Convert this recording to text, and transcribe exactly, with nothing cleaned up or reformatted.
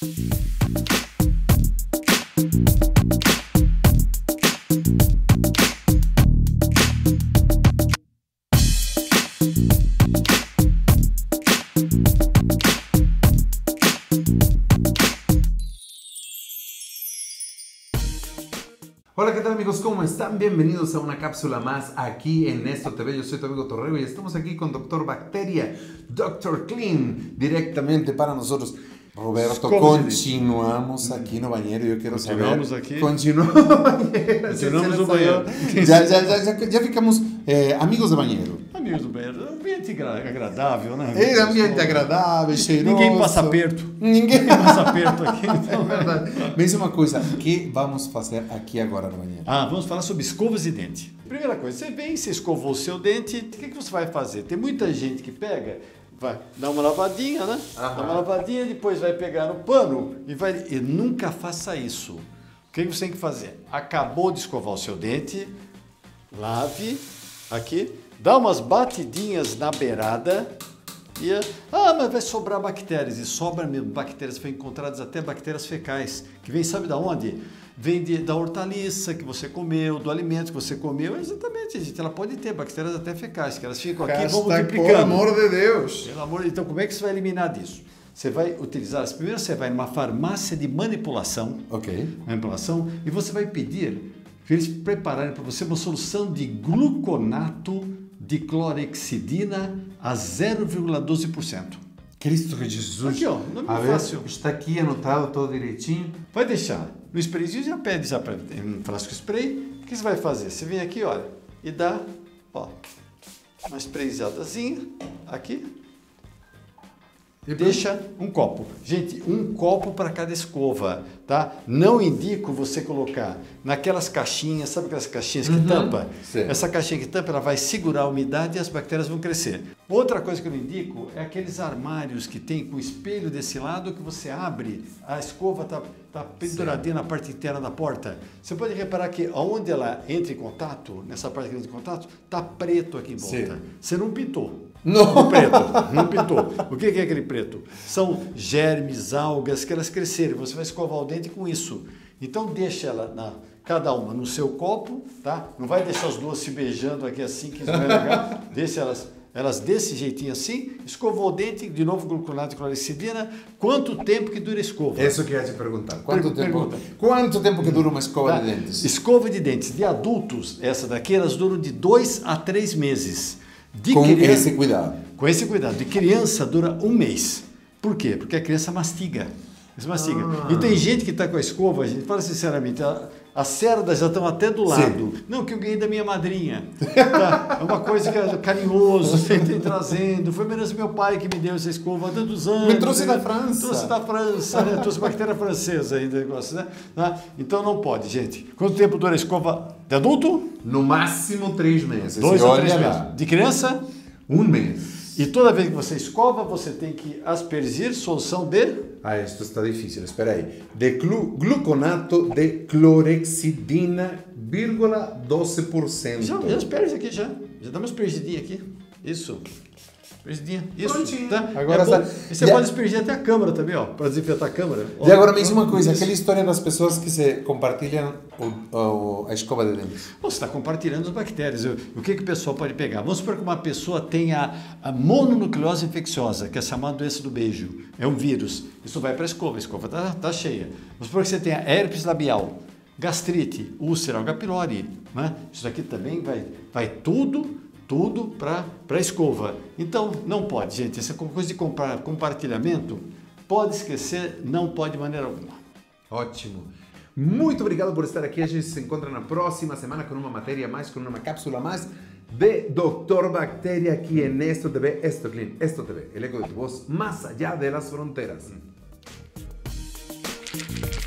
Hola, ¿qué tal amigos? ¿Cómo están? Bienvenidos a una cápsula más aquí en Esto T V. Yo soy tu amigo Torrego y estamos aquí con Doctor Bacteria, Doctor Clean, directamente para nosotros. Roberto, continuamos aqui no banheiro e eu quero continuamos saber... Aqui. Continuamos no banheiro. Continuamos no banheiro. Já, já, já, já, já ficamos é, amigos do banheiro. Amigos do banheiro. Ambiente agradável, né? É ambiente agradável, cheiroso. Ninguém passa aperto. Ninguém, Ninguém passa aperto aqui. Então... É verdade. Me diz uma coisa, o que vamos fazer aqui agora no banheiro? Ah, vamos falar sobre escovas de dente. Primeira coisa, você vem, você escovou o seu dente, o que, que você vai fazer? Tem muita gente que pega... Vai dar uma lavadinha, né? Aham. Dá uma lavadinha, depois vai pegar no pano e vai... E nunca faça isso. O que você tem que fazer? Acabou de escovar o seu dente, lave aqui, dá umas batidinhas na beirada e... Ah, mas vai sobrar bactérias. E sobra mesmo. Bactérias foram encontradas até bactérias fecais, que vem sabe de onde? Vem de, da hortaliça que você comeu, do alimento que você comeu. Exatamente, gente. Ela pode ter bactérias até fecais, que elas ficam aqui e vão multiplicando. Pelo amor de Deus! Pelo amor de Deus. Então, como é que você vai eliminar disso? Você vai utilizar... Primeiro, você vai numa farmácia de manipulação. Ok. Manipulação. E você vai pedir para eles prepararem para você uma solução de gluconato de clorexidina a zero vírgula doze por cento. Cristo Jesus! Aqui, ó. Nome a fácil. Ver, está aqui anotado todo direitinho. Vai deixar. No sprayzinho já pede já para um frasco spray. O que você vai fazer? Você vem aqui, olha, e dá, ó, uma sprayzadazinha aqui. E deixa um copo. Gente, um copo para cada escova, tá? Não indico você colocar naquelas caixinhas, sabe aquelas caixinhas que uhum, tampa? Sim. Essa caixinha que tampa, ela vai segurar a umidade e as bactérias vão crescer. Outra coisa que eu não indico é aqueles armários que tem com o espelho desse lado que você abre, a escova tá, tá penduradinha na parte interna da porta. Você pode reparar que onde ela entra em contato, nessa parte que entra em contato, tá preto aqui em volta. Sim. Você não pintou. Não. Preto, não pintou. O que é aquele preto? São germes, algas que elas crescerem. Você vai escovar o dente com isso. Então deixa ela na, cada uma no seu copo, tá? Não vai deixar as duas se beijando aqui assim, que isso não é legal. Deixa elas, elas desse jeitinho assim. Escovou o dente, de novo gluconato de clorexidina. Quanto tempo que dura a escova? Isso que eu ia te perguntar. Quanto Per tempo? Pergunta. Quanto tempo que dura uma escova tá. de dentes? Escova de dentes de adultos, essa daqui, elas duram de dois a três meses. De com criança, esse cuidado. Com esse cuidado. De criança dura um mês. Por quê? Porque a criança mastiga. Eles mastigam. Ah. E tem gente que está com a escova, a gente fala sinceramente, a, as cerdas já estão até do lado. Sim. Não, que eu ganhei da minha madrinha. Tá? É uma coisa que é carinhoso, sempre trazendo. Foi menos meu pai que me deu essa escova há tantos anos. Me trouxe da França. Trouxe da França, né? Trouxe bactéria francesa ainda, negócio, né? Tá? Então não pode, gente. Quanto tempo dura a escova de adulto? No máximo três meses. Dois ou três meses. De criança? Um mês. E toda vez que você escova, você tem que aspergir solução de... Ah, isto está difícil, espera aí. De glu gluconato de clorexidina, vírgula doze por cento. Já, já asperge aqui, já. Já dá uma aspergidinha aqui. Isso. Aspergidinha. Isso. Prontinho. Tá? Agora é está... E você já... pode aspergir até a câmera também, ó, para desinfetar a câmera. E agora me diz uma coisa, aquela história das pessoas que se compartilham o, o, a escova de dentes. Você está compartilhando as bactérias. O que, que o pessoal pode pegar? Vamos supor que uma pessoa tenha a mononucleose infecciosa, que é a chamada doença do beijo. É um vírus. Isso vai para a escova. A escova está tá cheia. Vamos supor que você tenha herpes labial, gastrite, úlcera, H. pylori. Né? Isso daqui também vai, vai tudo... tudo para a escova. Então, não pode, gente. Essa coisa de compartilhamento, pode esquecer, não pode de maneira alguma. Ótimo. Muito obrigado por estar aqui. A gente se encontra na próxima semana com uma matéria mais, com uma cápsula mais de Doctor Bacteria aqui em Esto T V, Esto Clean, Esto T V, el eco de tu voz más allá de las fronteras.